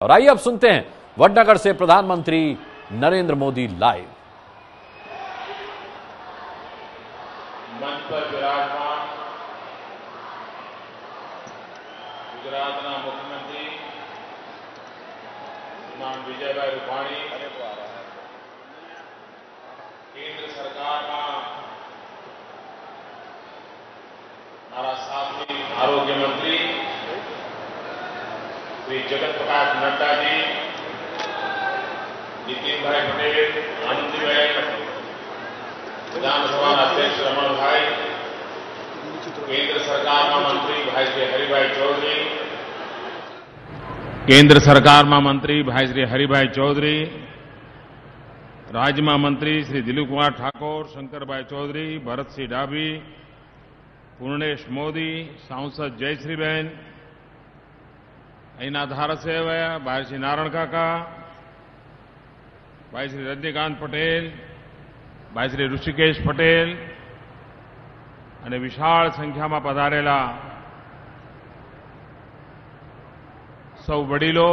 और आइए अब सुनते हैं वडनगर से प्रधानमंत्री नरेंद्र मोदी लाइव। मंच पर विराजमान गुजरातना मुख्यमंत्री श्रीमान विजयभाई रूपाणी, केंद्र सरकार में हमारा साथी आरोग्य मंत्री श्री जगत प्रकाश नड्डा जी, नितिन भाई पटेल, आनंदी भाई, विधानसभा अध्यक्ष रमन भाई, केंद्र सरकार में मंत्री भाई श्री हरिभाई चौधरी, केंद्र सरकार में मंत्री भाई श्री हरिभाई चौधरी, राज्य में मंत्री श्री दिलीप कुमार ठाकुर, शंकर भाई चौधरी, भरत सिंह डाभी, पूर्णेश मोदी, सांसद जयश्रीबेन, अहीना धारासभ्य भाई श्री नारायण काका, भाई श्री रजनीकांत पटेल, भाई श्री ऋषिकेश पटेल અને વિશાળ સંખ્યામાં પધારેલા સૌ વડીલો,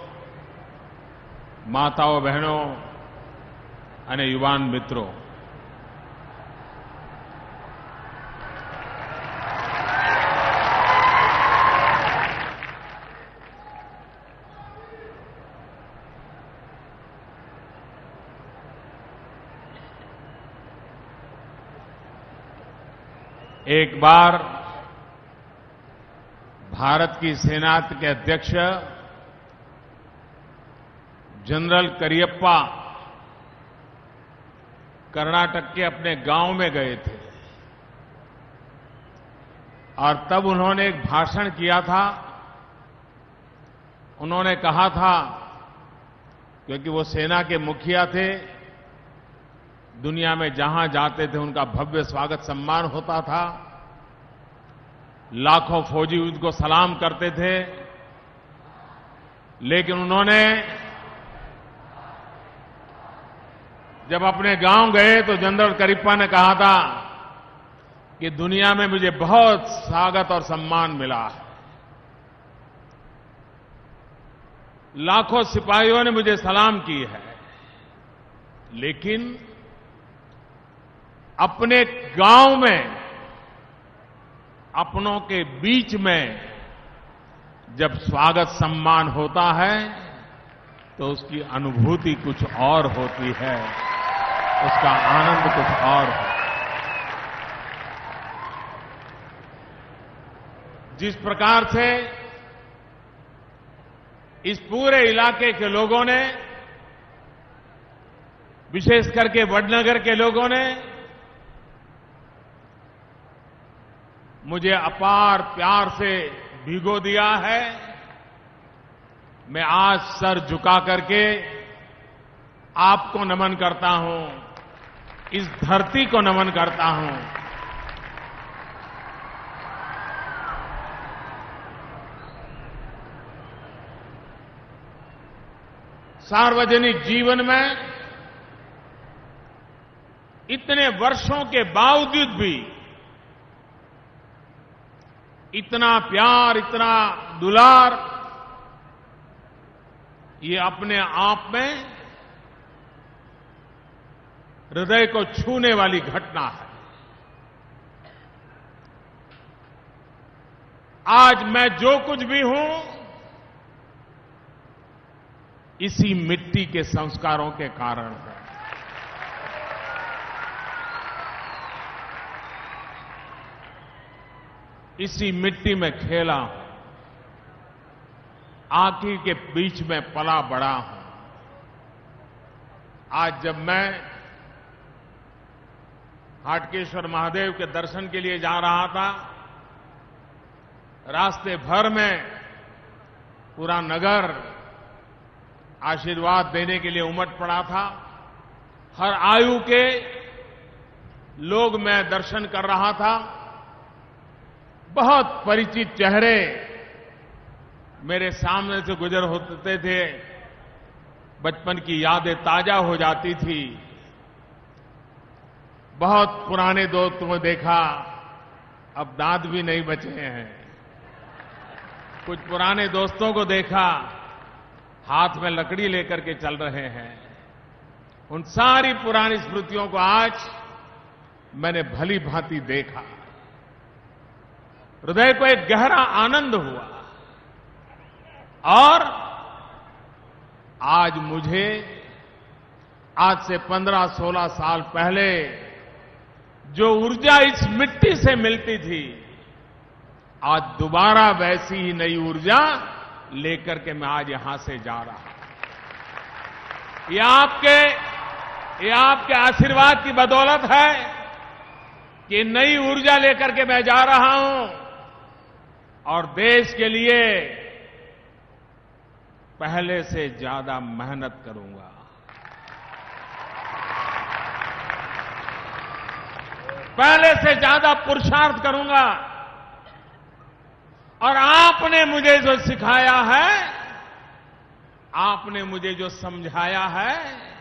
માતાઓ, બહેનો અને યુવાન મિત્રો, एक बार भारत की सेना के अध्यक्ष जनरल करियप्पा कर्नाटक के अपने गांव में गए थे और तब उन्होंने एक भाषण किया था। उन्होंने कहा था, क्योंकि वो सेना के मुखिया थे, दुनिया में जहां जाते थे उनका भव्य स्वागत सम्मान होता था, लाखों फौजी उनको सलाम करते थे, लेकिन उन्होंने जब अपने गांव गए तो जनरल करियप्पा ने कहा था कि दुनिया में मुझे बहुत स्वागत और सम्मान मिला है, लाखों सिपाहियों ने मुझे सलाम की है, लेकिन अपने गांव में, अपनों के बीच में जब स्वागत सम्मान होता है तो उसकी अनुभूति कुछ और होती है, उसका आनंद कुछ और है। जिस प्रकार से इस पूरे इलाके के लोगों ने, विशेष करके वडनगर के लोगों ने मुझे अपार प्यार से भिगो दिया है, मैं आज सर झुका करके आपको नमन करता हूं, इस धरती को नमन करता हूं। सार्वजनिक जीवन में इतने वर्षों के बावजूद भी इतना प्यार, इतना दुलार, ये अपने आप में हृदय को छूने वाली घटना है। आज मैं जो कुछ भी हूं, इसी मिट्टी के संस्कारों के कारण है। इसी मिट्टी में खेला हूं, आंखी के बीच में पला बड़ा हूं। आज जब मैं हाटकेश्वर महादेव के दर्शन के लिए जा रहा था, रास्ते भर में पूरा नगर आशीर्वाद देने के लिए उमट पड़ा था। हर आयु के लोग मैं दर्शन कर रहा था। बहुत परिचित चेहरे मेरे सामने से गुजर होते थे, बचपन की यादें ताजा हो जाती थी। बहुत पुराने दोस्तों को देखा, अब दांत भी नहीं बचे हैं। कुछ पुराने दोस्तों को देखा, हाथ में लकड़ी लेकर के चल रहे हैं, उन सारी पुरानी स्मृतियों को आज मैंने भली भांति देखा। हृदय को एक गहरा आनंद हुआ और आज मुझे आज से 15-16 साल पहले जो ऊर्जा इस मिट्टी से मिलती थी, आज दोबारा वैसी ही नई ऊर्जा लेकर के मैं आज यहां से जा रहा हूं। ये आपके आशीर्वाद की बदौलत है कि नई ऊर्जा लेकर के मैं जा रहा हूं और देश के लिए पहले से ज्यादा मेहनत करूंगा। पहले से ज्यादा पुरुषार्थ करूंगा और आपने मुझे जो सिखाया है, आपने मुझे जो समझाया है,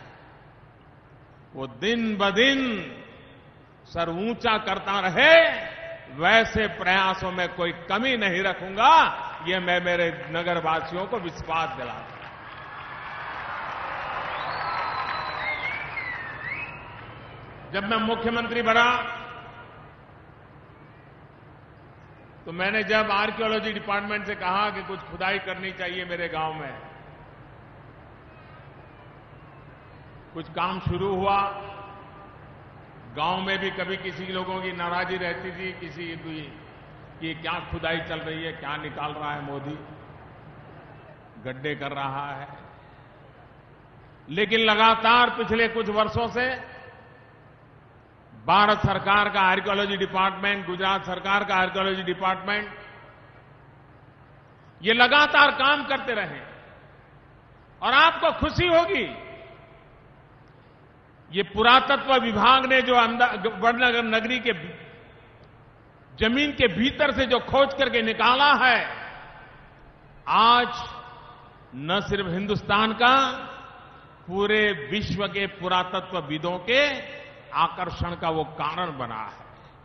वो दिन ब दिन सर ऊंचा करता रहे, वैसे प्रयासों में कोई कमी नहीं रखूंगा। ये मैं मेरे नगरवासियों को विश्वास दिलाता हूं। जब मैं मुख्यमंत्री बना तो मैंने जब आर्कियोलॉजी डिपार्टमेंट से कहा कि कुछ खुदाई करनी चाहिए मेरे गांव में, कुछ काम शुरू हुआ। गांव में भी कभी किसी लोगों की नाराजगी रहती थी, किसी की कि क्या खुदाई चल रही है, क्या निकाल रहा है मोदी, गड्ढे कर रहा है। लेकिन लगातार पिछले कुछ वर्षों से भारत सरकार का आर्कियोलॉजी डिपार्टमेंट, गुजरात सरकार का आर्कियोलॉजी डिपार्टमेंट, ये लगातार काम करते रहे। और आपको खुशी होगी, ये पुरातत्व विभाग ने जो वडनगर नगरी के जमीन के भीतर से जो खोज करके निकाला है, आज न सिर्फ हिंदुस्तान का, पूरे विश्व के पुरातत्वविदों के आकर्षण का वो कारण बना है।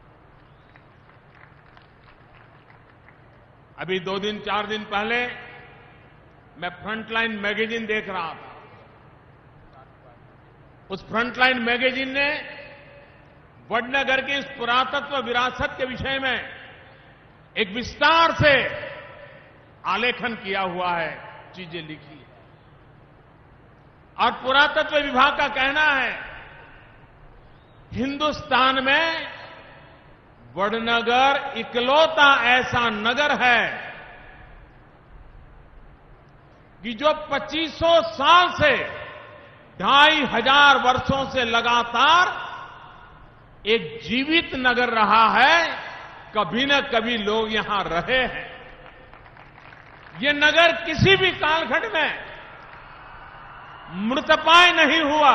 अभी 2-4 दिन पहले मैं फ्रंटलाइन मैगजीन देख रहा था। उस फ्रंटलाइन मैगजीन ने वडनगर की इस पुरातत्व विरासत के विषय में एक विस्तार से आलेखन किया हुआ है, चीजें लिखी है। और पुरातत्व विभाग का कहना है, हिंदुस्तान में वडनगर इकलौता ऐसा नगर है कि जो 2500 साल से 2500 वर्षों से लगातार एक जीवित नगर रहा है। कभी न कभी लोग यहां रहे हैं। ये नगर किसी भी कालखंड में मृतपाय नहीं हुआ।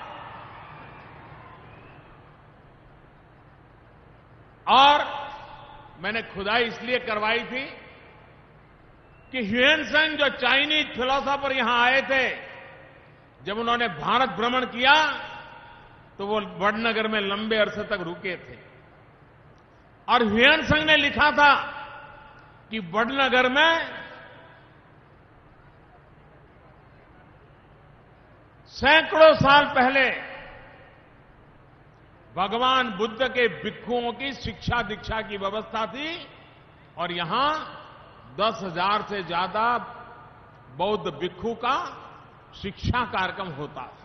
और मैंने खुदाई इसलिए करवाई थी कि ह्यूएनसांग जो चाइनीज फिलोसोफर यहां आए थे, जब उन्होंने भारत भ्रमण किया तो वो वडनगर में लंबे अरसे तक रुके थे। और ह्यूएनसांग ने लिखा था कि वडनगर में सैकड़ों साल पहले भगवान बुद्ध के भिक्षुओं की शिक्षा दीक्षा की व्यवस्था थी और यहां 10,000 से ज्यादा बौद्ध भिक्षु का शिक्षा कार्यक्रम होता था।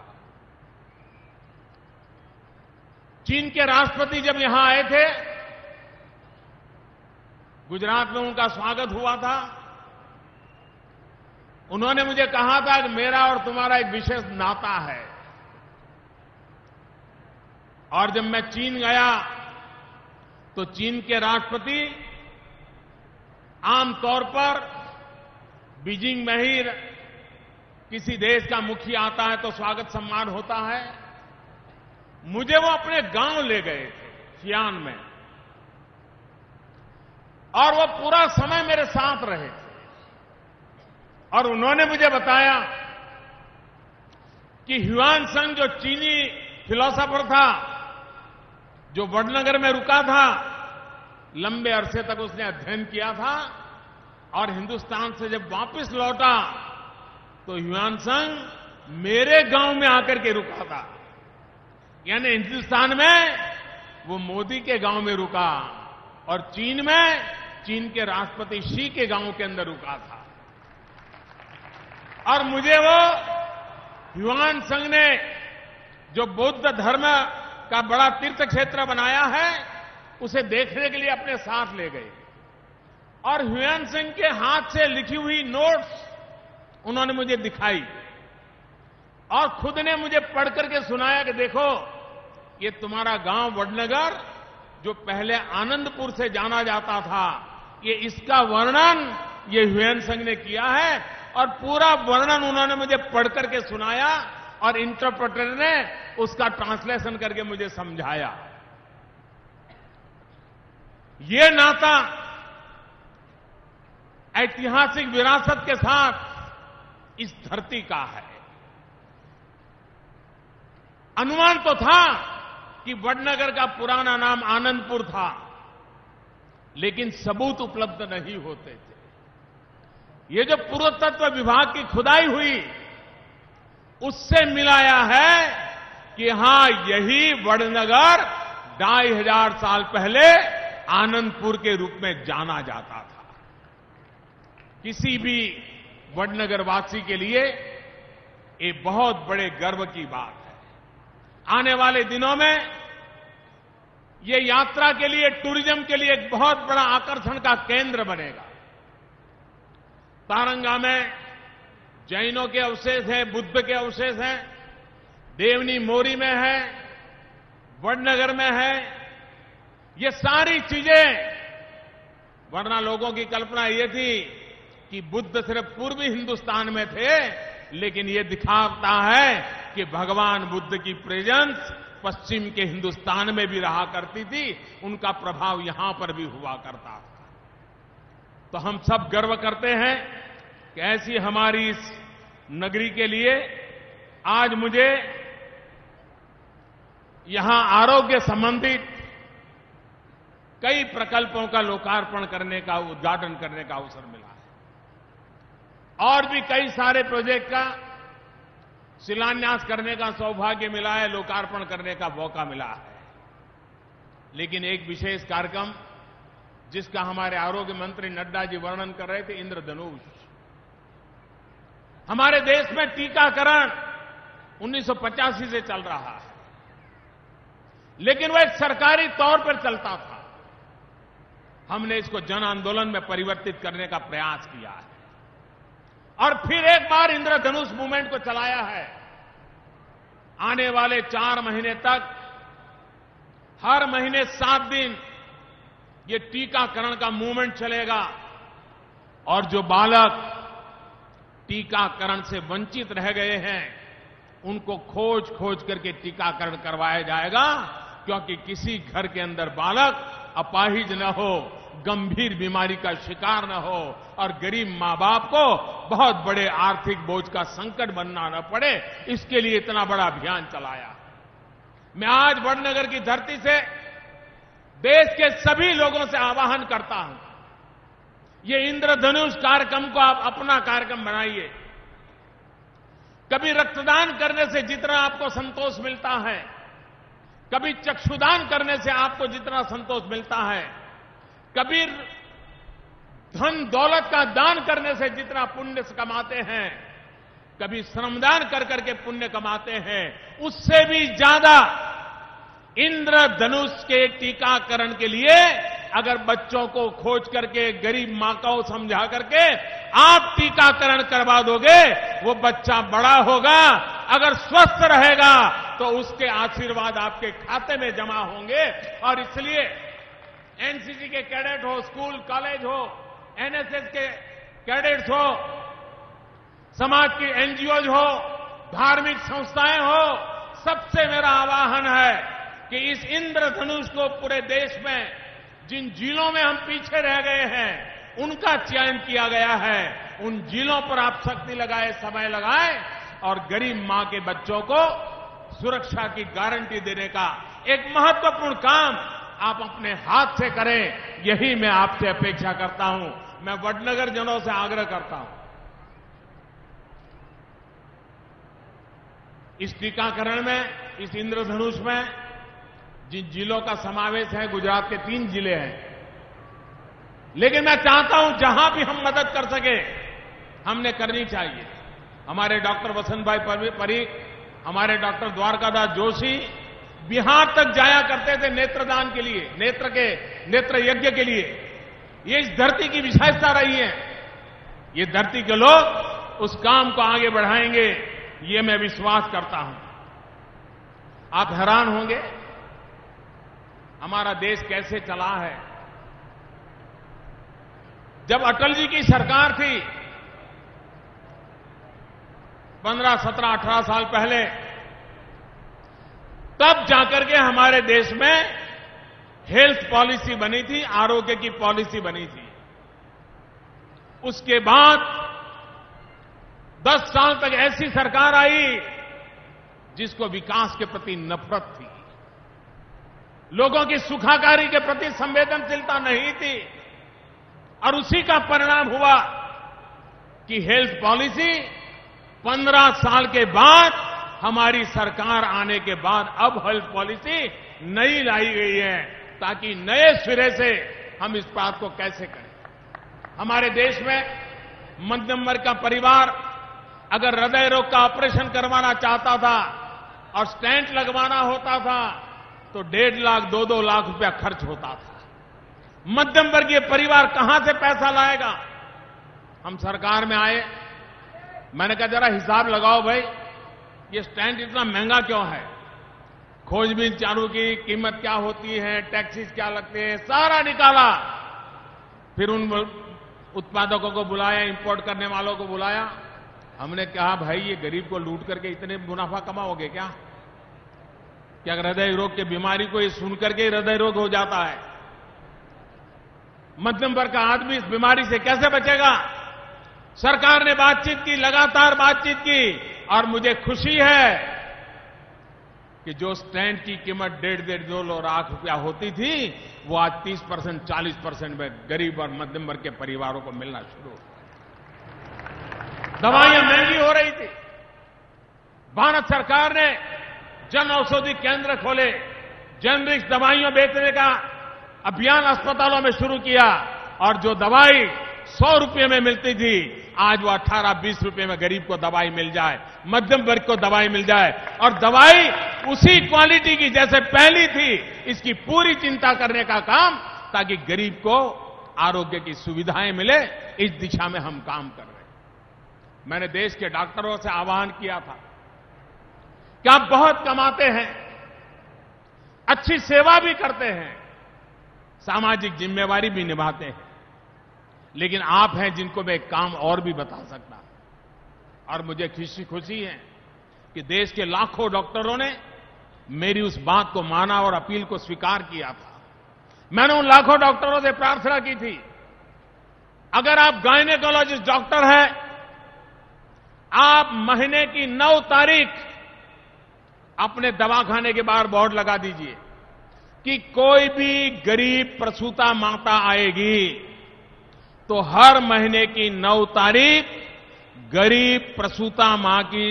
चीन के राष्ट्रपति जब यहां आए थे, गुजरात में उनका स्वागत हुआ था। उन्होंने मुझे कहा था कि मेरा और तुम्हारा एक विशेष नाता है। और जब मैं चीन गया तो चीन के राष्ट्रपति आमतौर पर बीजिंग में ही किसी देश का मुखिया आता है तो स्वागत सम्मान होता है। मुझे वो अपने गांव ले गए थे, सियान में, और वो पूरा समय मेरे साथ रहे थे। और उन्होंने मुझे बताया कि ह्यूएनसांग जो चीनी फिलोसोफर था, जो वडनगर में रुका था, लंबे अरसे तक उसने अध्ययन किया था और हिंदुस्तान से जब वापस लौटा तो ह्वेनसांग मेरे गांव में आकर के रुका था। यानी हिंदुस्तान में वो मोदी के गांव में रुका और चीन में चीन के राष्ट्रपति शी के गांव के अंदर रुका था। और मुझे वो ह्वेनसांग ने जो बौद्ध धर्म का बड़ा तीर्थ क्षेत्र बनाया है उसे देखने के लिए अपने साथ ले गए और ह्वेनसांग के हाथ से लिखी हुई नोट्स उन्होंने मुझे दिखाई और खुद ने मुझे पढ़ करके सुनाया कि देखो ये तुम्हारा गांव वडनगर जो पहले आनंदपुर से जाना जाता था, ये इसका वर्णन ये ह्वेनसांग ने किया है और पूरा वर्णन उन्होंने मुझे पढ़ करके सुनाया और इंटरप्रेटर ने उसका ट्रांसलेशन करके मुझे समझाया। ये नाता ऐतिहासिक विरासत के साथ इस धरती का है। अनुमान तो था कि वडनगर का पुराना नाम आनंदपुर था, लेकिन सबूत उपलब्ध नहीं होते थे। ये जो पुरातत्व विभाग की खुदाई हुई उससे मिलाया है कि हां यही वडनगर 2500 साल पहले आनंदपुर के रूप में जाना जाता था। किसी भी वडनगर वासी के लिए ये बहुत बड़े गर्व की बात है। आने वाले दिनों में ये यात्रा के लिए, टूरिज्म के लिए एक बहुत बड़ा आकर्षण का केंद्र बनेगा। तारंगा में जैनों के अवशेष हैं, बुद्ध के अवशेष हैं, देवनी मोरी में है, वडनगर में है। ये सारी चीजें, वरना लोगों की कल्पना ये थी कि बुद्ध सिर्फ पूर्वी हिंदुस्तान में थे, लेकिन ये दिखाता है कि भगवान बुद्ध की प्रेजेंस पश्चिम के हिंदुस्तान में भी रहा करती थी, उनका प्रभाव यहां पर भी हुआ करता था। तो हम सब गर्व करते हैं कि ऐसी हमारी इस नगरी के लिए आज मुझे यहां आरोग्य संबंधित कई प्रकल्पों का लोकार्पण करने का, उद्घाटन करने का अवसर मिला है और भी कई सारे प्रोजेक्ट का शिलान्यास करने का सौभाग्य मिला है, लोकार्पण करने का मौका मिला है। लेकिन एक विशेष कार्यक्रम जिसका हमारे आरोग्य मंत्री नड्डा जी वर्णन कर रहे थे, इंद्रधनुष। हमारे देश में टीकाकरण 1985 से चल रहा है, लेकिन वह एक सरकारी तौर पर चलता था। हमने इसको जन आंदोलन में परिवर्तित करने का प्रयास किया है और फिर एक बार इंद्रधनुष मूवमेंट को चलाया है। आने वाले 4 महीने तक हर महीने 7 दिन ये टीकाकरण का मूवमेंट चलेगा और जो बालक टीकाकरण से वंचित रह गए हैं उनको खोज खोज करके टीकाकरण करवाया जाएगा, क्योंकि किसी घर के अंदर बालक अपाहिज न हो, गंभीर बीमारी का शिकार न हो और गरीब मां बाप को बहुत बड़े आर्थिक बोझ का संकट बनना न पड़े, इसके लिए इतना बड़ा अभियान चलाया। मैं आज वडनगर की धरती से देश के सभी लोगों से आह्वान करता हूं, ये इंद्रधनुष कार्यक्रम को आप अपना कार्यक्रम बनाइए। कभी रक्तदान करने से जितना आपको संतोष मिलता है, कभी चक्षुदान करने से आपको जितना संतोष मिलता है, कभी धन दौलत का दान करने से जितना पुण्य कमाते हैं, कभी श्रमदान कर करके पुण्य कमाते हैं, उससे भी ज्यादा इंद्रधनुष के टीकाकरण के लिए अगर बच्चों को खोज करके, गरीब मां को समझा करके आप टीकाकरण करवा दोगे, वो बच्चा बड़ा होगा, अगर स्वस्थ रहेगा तो उसके आशीर्वाद आपके खाते में जमा होंगे। और इसलिए एनसीसी के कैडेट हो, स्कूल कॉलेज हो, एनएसएस के कैडेट्स हो, समाज की एनजीओज हो, धार्मिक संस्थाएं हो, सबसे मेरा आह्वान है कि इस इंद्रधनुष को पूरे देश में जिन जिलों में हम पीछे रह गए हैं उनका चयन किया गया है, उन जिलों पर आप शक्ति लगाए, समय लगाए और गरीब मां के बच्चों को सुरक्षा की गारंटी देने का एक महत्वपूर्ण काम आप अपने हाथ से करें, यही मैं आपसे अपेक्षा करता हूं। मैं वडनगर जनों से आग्रह करता हूं इस टीकाकरण में, इस इंद्रधनुष में जिन जिलों का समावेश है, गुजरात के 3 जिले हैं, लेकिन मैं चाहता हूं जहां भी हम मदद कर सके हमने करनी चाहिए। हमारे डॉक्टर वसंत भाई परीख, हमारे डॉक्टर द्वारकादास जोशी बिहार तक जाया करते थे नेत्रदान के लिए, नेत्र यज्ञ के लिए। ये इस धरती की विशेषता रही है। ये धरती के लोग उस काम को आगे बढ़ाएंगे, ये मैं विश्वास करता हूं। आप हैरान होंगे हमारा देश कैसे चला है। जब अटल जी की सरकार थी 15, 17, 18 साल पहले, तब जाकर के हमारे देश में हेल्थ पॉलिसी बनी थी, आरोग्य की पॉलिसी बनी थी। उसके बाद 10 साल तक ऐसी सरकार आई जिसको विकास के प्रति नफरत थी, लोगों की सुखाकारी के प्रति संवेदनशीलता नहीं थी। और उसी का परिणाम हुआ कि हेल्थ पॉलिसी 15 साल के बाद, हमारी सरकार आने के बाद अब हेल्थ पॉलिसी नई लाई गई है, ताकि नए सिरे से हम इस बात को कैसे करें। हमारे देश में मध्यम वर्ग का परिवार अगर हृदय रोग का ऑपरेशन करवाना चाहता था और स्टेंट लगवाना होता था तो 1.5 लाख 2-2 लाख रुपया खर्च होता था। मध्यम वर्गीय परिवार कहां से पैसा लाएगा। हम सरकार में आए, मैंने कहा जरा हिसाब लगाओ भाई, ये स्टैंड इतना महंगा क्यों है, खोजबीन चालू की, कीमत क्या होती है, टैक्सेस क्या लगते हैं, सारा निकाला। फिर उन उत्पादकों को बुलाया, इंपोर्ट करने वालों को बुलाया। हमने कहा भाई ये गरीब को लूट करके इतने मुनाफा कमाओगे क्या? क्या हृदय रोग की बीमारी को ये सुनकर के हृदय रोग हो जाता है? मध्यम वर्ग का आदमी इस बीमारी से कैसे बचेगा? सरकार ने बातचीत की, लगातार बातचीत की, और मुझे खुशी है कि जो स्टैंड की कीमत 1.5-2 लाख रुपया होती थी, वो आज 30%, 40% में गरीब और मध्यम वर्ग के परिवारों को मिलना शुरू हो। दवाइयां महंगी हो रही थी, भारत सरकार ने जन औषधि केंद्र खोले, जेनरिक दवाइयां बेचने का अभियान अस्पतालों में शुरू किया, और जो दवाई 100 रुपये में मिलती थी, आज वो 18-20 रुपये में गरीब को दवाई मिल जाए, मध्यम वर्ग को दवाई मिल जाए, और दवाई उसी क्वालिटी की जैसे पहली थी, इसकी पूरी चिंता करने का काम, ताकि गरीब को आरोग्य की सुविधाएं मिले, इस दिशा में हम काम कर रहे हैं। मैंने देश के डॉक्टरों से आह्वान किया था कि आप बहुत कमाते हैं, अच्छी सेवा भी करते हैं, सामाजिक जिम्मेवारी भी निभाते हैं, लेकिन आप हैं जिनको मैं एक काम और भी बता सकता हूं। और मुझे खुशी है कि देश के लाखों डॉक्टरों ने मेरी उस बात को माना और अपील को स्वीकार किया था। मैंने उन लाखों डॉक्टरों से प्रार्थना की थी, अगर आप गायनेकोलॉजिस्ट डॉक्टर हैं, आप महीने की 9 तारीख अपने दवाखाने के बाहर बोर्ड लगा दीजिए कि कोई भी गरीब प्रसूता माता आएगी तो हर महीने की 9 तारीख गरीब प्रसूता मां की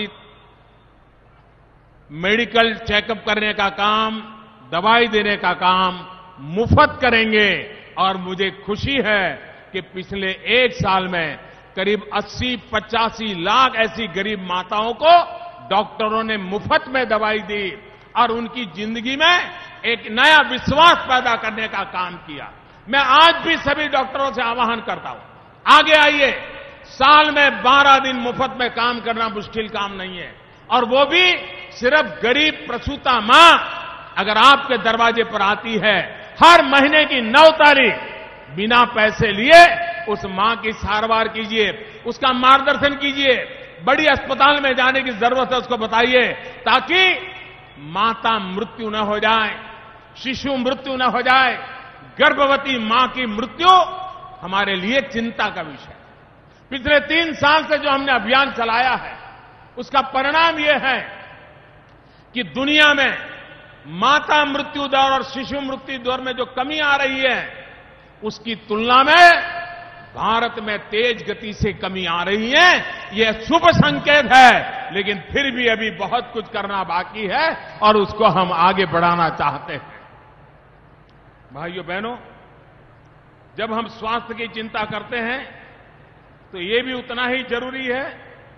मेडिकल चेकअप करने का काम, दवाई देने का काम मुफ्त करेंगे। और मुझे खुशी है कि पिछले 1 साल में करीब 80-85 लाख ऐसी गरीब माताओं को डॉक्टरों ने मुफ्त में दवाई दी और उनकी जिंदगी में एक नया विश्वास पैदा करने का काम किया। मैं आज भी सभी डॉक्टरों से आह्वान करता हूं, आगे आइए। साल में 12 दिन मुफ्त में काम करना मुश्किल काम नहीं है, और वो भी सिर्फ गरीब प्रसूता मां अगर आपके दरवाजे पर आती है, हर महीने की 9 तारीख बिना पैसे लिए उस मां की सारवार कीजिए, उसका मार्गदर्शन कीजिए, बड़ी अस्पताल में जाने की जरूरत है उसको बताइए, ताकि माता मृत्यु न हो जाए, शिशु मृत्यु न हो जाए। गर्भवती मां की मृत्यु हमारे लिए चिंता का विषय है। पिछले 3 साल से जो हमने अभियान चलाया है, उसका परिणाम यह है कि दुनिया में माता मृत्यु दर और शिशु मृत्यु दर में जो कमी आ रही है, उसकी तुलना में भारत में तेज गति से कमी आ रही है, यह शुभ संकेत है। लेकिन फिर भी अभी बहुत कुछ करना बाकी है और उसको हम आगे बढ़ाना चाहते हैं। भाइयों बहनों, जब हम स्वास्थ्य की चिंता करते हैं तो यह भी उतना ही जरूरी है।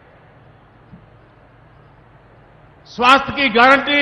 स्वास्थ्य की गारंटी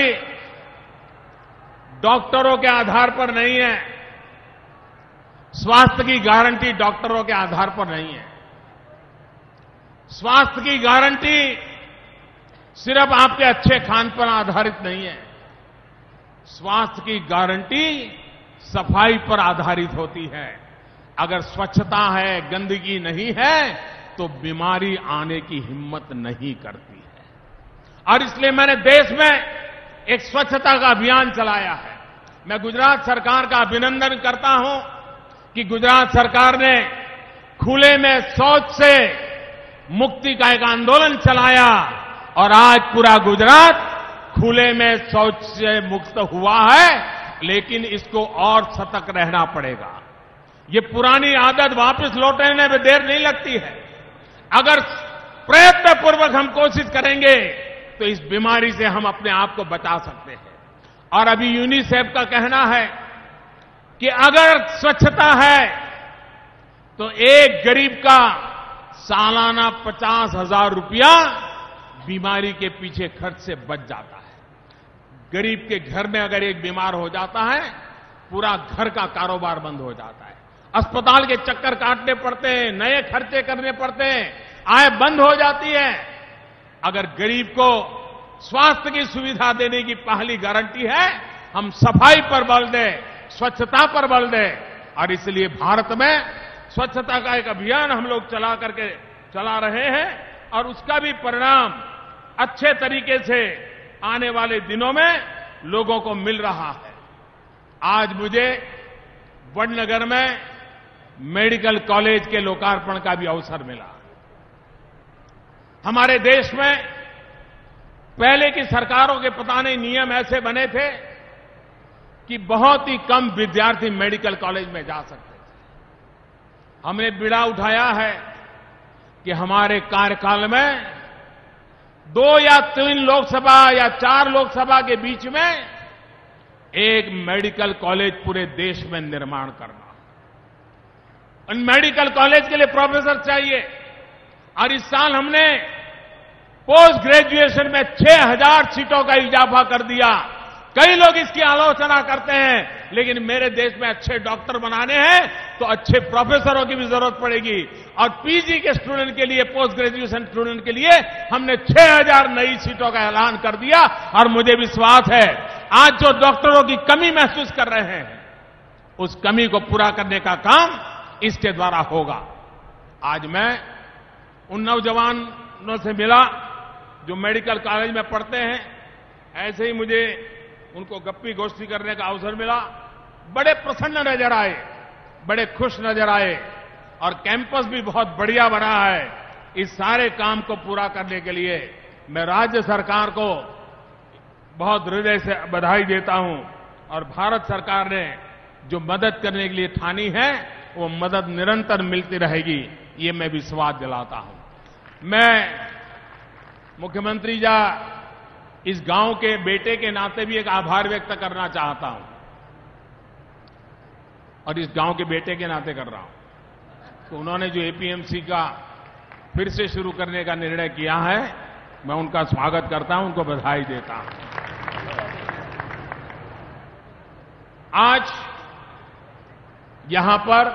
डॉक्टरों के आधार पर नहीं है। स्वास्थ्य की गारंटी डॉक्टरों के आधार पर नहीं है। स्वास्थ्य की गारंटी सिर्फ आपके अच्छे खान पर आधारित नहीं है। स्वास्थ्य की गारंटी सफाई पर आधारित होती है। अगर स्वच्छता है, गंदगी नहीं है, तो बीमारी आने की हिम्मत नहीं करती है। और इसलिए मैंने देश में एक स्वच्छता का अभियान चलाया है। मैं गुजरात सरकार का अभिनंदन करता हूं कि गुजरात सरकार ने खुले में शौच से मुक्ति का एक आंदोलन चलाया और आज पूरा गुजरात खुले में शौच से मुक्त हुआ है। लेकिन इसको और सतर्क रहना पड़ेगा। ये पुरानी आदत वापस लौटने में देर नहीं लगती है। अगर प्रयत्नपूर्वक हम कोशिश करेंगे तो इस बीमारी से हम अपने आप को बचा सकते हैं। और अभी यूनिसेफ का कहना है कि अगर स्वच्छता है तो एक गरीब का सालाना 50,000 रुपया बीमारी के पीछे खर्च से बच जाता है। गरीब के घर में अगर एक बीमार हो जाता है, पूरा घर का कारोबार बंद हो जाता है। अस्पताल के चक्कर काटने पड़ते हैं, नए खर्चे करने पड़ते हैं, आय बंद हो जाती है। अगर गरीब को स्वास्थ्य की सुविधा देने की पहली गारंटी है, हम सफाई पर बल दें, स्वच्छता पर बल दें। और इसलिए भारत में स्वच्छता का एक अभियान हम लोग चला रहे हैं और उसका भी परिणाम अच्छे तरीके से आने वाले दिनों में लोगों को मिल रहा है। आज मुझे वडनगर में मेडिकल कॉलेज के लोकार्पण का भी अवसर मिला। हमारे देश में पहले की सरकारों के पता नहीं नियम ऐसे बने थे कि बहुत ही कम विद्यार्थी मेडिकल कॉलेज में जा सकते थे। हमने बीड़ा उठाया है कि हमारे कार्यकाल में 2 या 3 लोकसभा या 4 लोकसभा के बीच में एक मेडिकल कॉलेज पूरे देश में निर्माण करना। उन मेडिकल कॉलेज के लिए प्रोफेसर चाहिए। और इस साल हमने पोस्ट ग्रेजुएशन में 6,000 सीटों का इजाफा कर दिया। कई लोग इसकी आलोचना करते हैं, लेकिन मेरे देश में अच्छे डॉक्टर बनाने हैं तो अच्छे प्रोफेसरों की भी जरूरत पड़ेगी। और पीजी के स्टूडेंट के लिए, पोस्ट ग्रेजुएशन स्टूडेंट के लिए हमने 6,000 नई सीटों का ऐलान कर दिया। और मुझे विश्वास है आज जो डॉक्टरों की कमी महसूस कर रहे हैं, उस कमी को पूरा करने का काम इसके द्वारा होगा। आज मैं उन नौजवानों से मिला जो मेडिकल कॉलेज में पढ़ते हैं। ऐसे ही मुझे उनको गप्पी गोष्ठी करने का अवसर मिला। बड़े प्रसन्न नजर आए, बड़े खुश नजर आए और कैंपस भी बहुत बढ़िया बना है। इस सारे काम को पूरा करने के लिए मैं राज्य सरकार को बहुत हृदय से बधाई देता हूं। और भारत सरकार ने जो मदद करने के लिए ठानी है, वो मदद निरंतर मिलती रहेगी, ये मैं विश्वास दिलाता हूं। मैं मुख्यमंत्री जी इस गांव के बेटे के नाते भी एक आभार व्यक्त करना चाहता हूं। और इस गांव के बेटे के नाते कर रहा हूं। तो उन्होंने जो एपीएमसी का फिर से शुरू करने का निर्णय किया है, मैं उनका स्वागत करता हूं, उनको बधाई देता हूं। आज यहां पर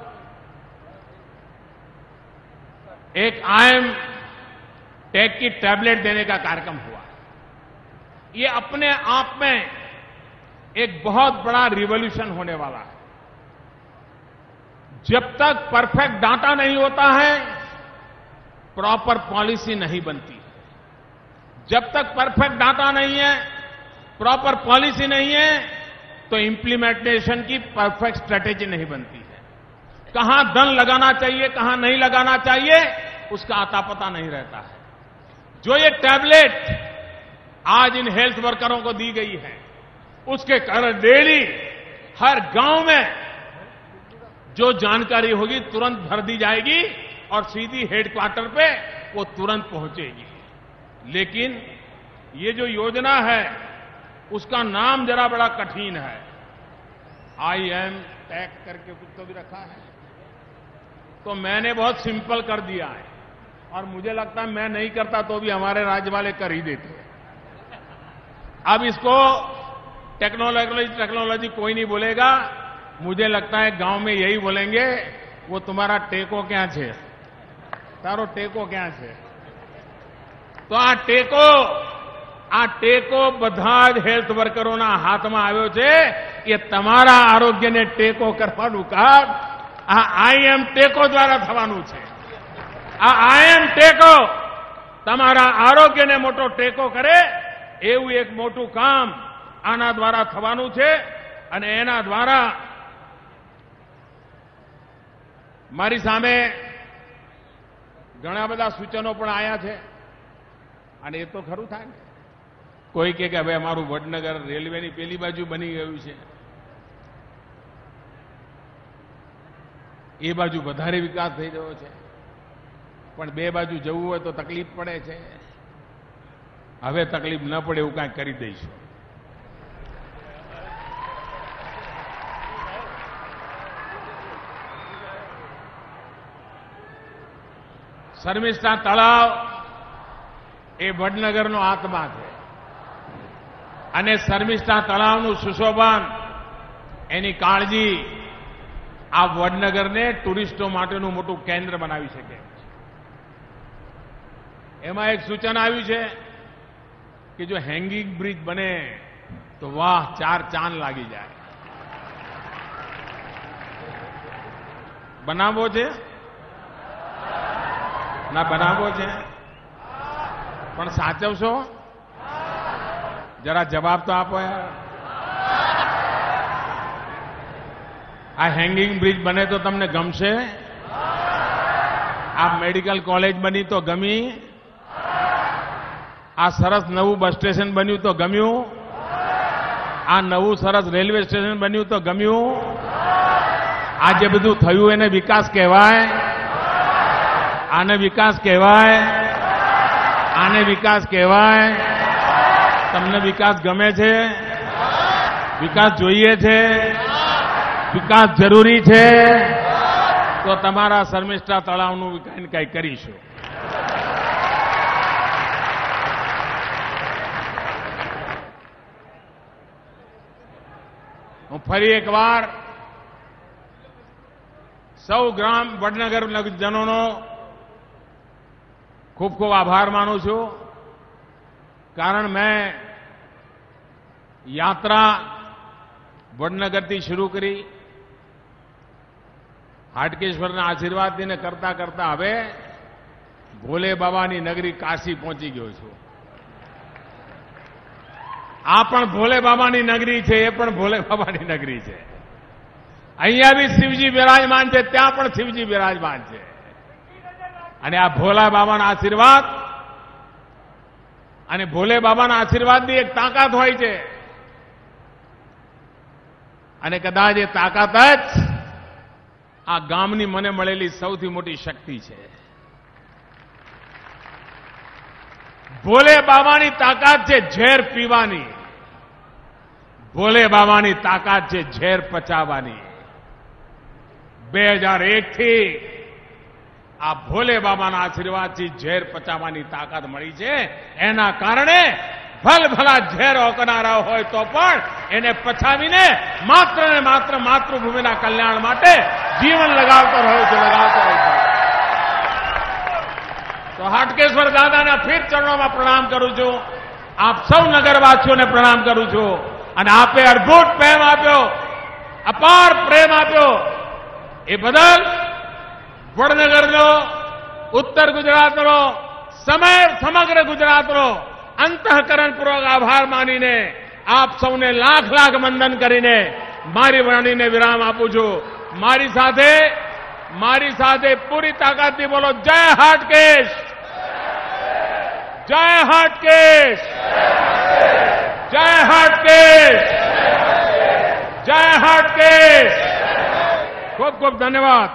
एक आयम टैग की टैबलेट देने का कार्यक्रम हुआ। ये अपने आप में एक बहुत बड़ा रिवॉल्यूशन होने वाला है। जब तक परफेक्ट डाटा नहीं होता है, प्रॉपर पॉलिसी नहीं बनती है। जब तक परफेक्ट डाटा नहीं है, प्रॉपर पॉलिसी नहीं है, तो इंप्लीमेंटेशन की परफेक्ट स्ट्रेटेजी नहीं बनती है। कहां धन लगाना चाहिए, कहां नहीं लगाना चाहिए, उसका आता पता नहीं रहता है। जो ये टैबलेट आज इन हेल्थ वर्करों को दी गई है, उसके कारण डेली हर गांव में जो जानकारी होगी तुरंत भर दी जाएगी और सीधी हेडक्वार्टर पे वो तुरंत पहुंचेगी। लेकिन ये जो योजना है उसका नाम जरा बड़ा कठिन है। आई एम टैग करके कुछ तो भी रखा है, तो मैंने बहुत सिंपल कर दिया है और मुझे लगता है मैं नहीं करता तो भी हमारे राज्य वाले कर ही देते हैं। अब इसको टेक्नोलॉजी कोई नहीं बोलेगा, मुझे लगता है गांव में यही बोलेंगे, वो तुम्हारा टेको क्या छे, तारो टेको क्या छे। तो આ ટેકો બધા જ હેલ્થ વર્કરોના હાથમાં આવ્યો છે। એ તમારા આરોગ્યને ટેકો કરવાનું કામ આ આઈએમ ટેકો દ્વારા થવાનું છે। આ આઈએમ ટેકો તમારા આરોગ્યને મોટો ટેકો કરે એવું એક મોટું કામ આના દ્વારા થવાનું છે। અને એના દ્વારા મારી સામે ઘણા બધા સૂચનો પણ આવ્યા છે અને એ તો ખરું થાય ને। કોઈ કે હવે અમારું વડનગર રેલવેની પેલી બાજુ બની ગયું છે, એ બાજુ વધારે વિકાસ થઈ ગયો છે, પણ બે બાજુ જવું હોય તો તકલીફ પડે છે। હવે તકલીફ ન પડે એવું કાંઈ કરી દઈશું। શર્મિષ્ઠા તળાવ એ વડનગરનો આત્મા છે અને શર્મિષ્ઠા તળાવનું સુશોભન, એની કાળજી આ વડનગરને ટુરિસ્ટો માટેનું મોટું કેન્દ્ર બનાવી શકે છે। એમાં એક સૂચન આવ્યું છે કે જો હેંગિંગ બ્રિજ બને તો વાહ, 4 ચાંદ લાગી જાય। બનાવવો છે ના બનાવવો છે પણ સાચવશો? જરા જવાબ તો આપો યાર। આ હેંગિંગ બ્રિજ બને તો તમને ગમશે? આ મેડિકલ કોલેજ બની તો ગમી? આ સરસ નવું બસ સ્ટેશન બન્યું તો ગમ્યું? આ નવું સરસ રેલવે સ્ટેશન બન્યું તો ગમ્યું? આ જે બધું થયું એને વિકાસ કહેવાય? આને વિકાસ કહેવાય? આને વિકાસ કહેવાય? તમને વિકાસ ગમે છે? વિકાસ જોઈએ છે? વિકાસ જરૂરી છે? તો તમારા શર્મિષ્ઠા તળાવનું કંઈ કરીશું। હું ફરી એકવાર સૌ ગ્રામ વડનગર જનોનો ખૂબ ખૂબ આભાર માનું છું। કારણ મેં યાત્રા વડનગરથી શરૂ કરી, હાટકેશ્વરના આશીર્વાદને કરતા કરતા હવે ભોલે બાબાની નગરી કાશી પહોંચી ગયો છું। આ પણ ભોલે બાબાની નગરી છે, એ પણ ભોલે બાબાની નગરી છે। અહીંયા બી શિવજી બિરાજમાન છે, ત્યાં પણ શિવજી બિરાજમાન છે। અને આ ભોલા બાબાના આશીર્વાદ, અને ભોલે બાબાના આશીર્વાદની એક તાકાત હોય છે, અને કદાચ એ તાકાત જ આ ગામની મને મળેલી સૌથી મોટી શક્તિ છે। ભોલે બાબાની તાકાત છે ઝેર પીવાની, ભોલે બાબાની તાકાત છે ઝેર પચાવવાની। 2001 થી આ ભોલે બાબાના આશીર્વાદથી ઝેર પચાવવાની તાકાત મળી છે। એના કારણે ભલભલા ઝેર ઓકનારા હોય તો પણ એને પચાવીને માત્ર ને માત્ર માતૃભૂમિના કલ્યાણ માટે જીવન લગાવતો રહ્યો છે, લગાવતો રહ્યો છે। તો હાટકેશ્વર દાદાના ફીર ચરણોમાં પ્રણામ કરું છું, આપ સૌ નગરવાસીઓને પ્રણામ કરું છું। અને આપે અદ્ભુત પ્રેમ આપ્યો, અપાર પ્રેમ આપ્યો, એ બદલ વડનગરનો, ઉત્તર ગુજરાતનો, સમગ્ર ગુજરાતનો અંતઃકરણપૂર્વક આભાર માનીને આપ સૌને લાખ લાખ વંદન કરીને મારી વાણીને વિરામ આપું છું। મારી સાથે પૂરી તાકાતથી બોલો, જય હાટકેશ, જય હાટકેશ, જય હાટકેશ, જય હાટકેશ। खूब खूब धन्यवाद।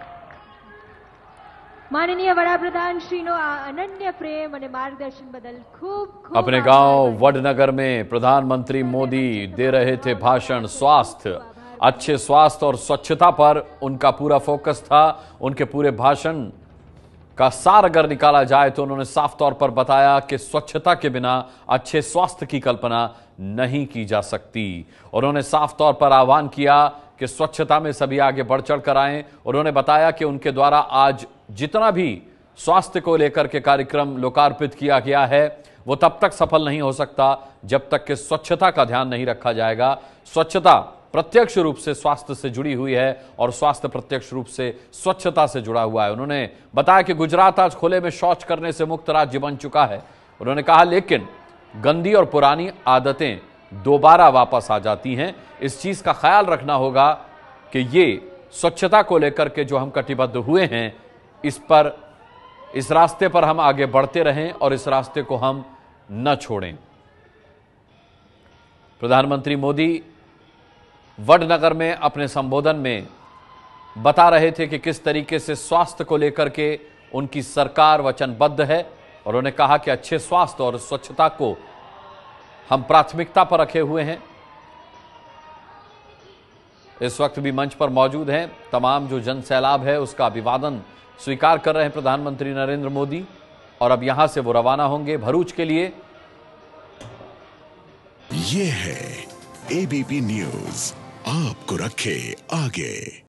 माननीय वडाप्रधान श्रीनो अनन्य प्रेम और मार्गदर्शन बदल खूब खूब अपने गांव वडनगर में प्रधानमंत्री मोदी दे रहे थे भाषण। स्वास्थ्य, अच्छे स्वास्थ्य और स्वच्छता पर उनका पूरा फोकस था। उनके पूरे भाषण का सार अगर निकाला जाए तो उन्होंने साफ तौर पर बताया कि स्वच्छता के बिना अच्छे स्वास्थ्य की कल्पना नहीं की जा सकती। उन्होंने साफ तौर पर आह्वान किया कि स्वच्छता में सभी आगे बढ़ चढ़ कर आएं। उन्होंने बताया कि उनके द्वारा आज जितना भी स्वास्थ्य को लेकर के कार्यक्रम लोकार्पित किया गया है वो तब तक सफल नहीं हो सकता जब तक कि स्वच्छता का ध्यान नहीं रखा जाएगा। स्वच्छता प्रत्यक्ष रूप से स्वास्थ्य से जुड़ी हुई है और स्वास्थ्य प्रत्यक्ष रूप से स्वच्छता से जुड़ा हुआ है। उन्होंने बताया कि गुजरात आज खुले में शौच करने से मुक्त राज्य बन चुका है। उन्होंने कहा लेकिन गंदी और पुरानी आदतें दोबारा वापस आ जाती हैं। इस चीज का ख्याल रखना होगा कि ये स्वच्छता को लेकर के जो हम कटिबद्ध हुए हैं इस रास्ते पर हम आगे बढ़ते रहें और इस रास्ते को हम न छोड़ें। प्रधानमंत्री मोदी वडनगर में अपने संबोधन में बता रहे थे कि किस तरीके से स्वास्थ्य को लेकर के उनकी सरकार वचनबद्ध है और उन्होंने कहा कि अच्छे स्वास्थ्य और स्वच्छता को हम प्राथमिकता पर रखे हुए हैं। इस वक्त भी मंच पर मौजूद हैं तमाम जो जन सैलाब है उसका अभिवादन स्वीकार कर रहे हैं प्रधानमंत्री नरेंद्र मोदी और अब यहां से वो रवाना होंगे भरूच के लिए। ये है एबीपी न्यूज, आपको रखे आगे।